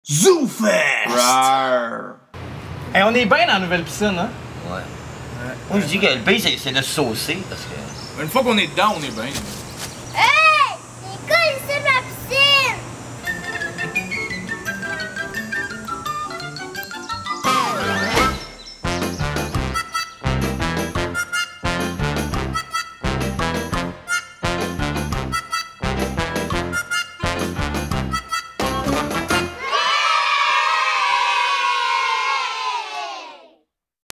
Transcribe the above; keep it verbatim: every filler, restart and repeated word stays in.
Zoofest! Roberge. Hey, on est bien dans la nouvelle piscine, hein? Ouais. ouais. Moi, je dis que le pire, c'est de se saucer, parce que... Une fois qu'on est dedans, on est bien.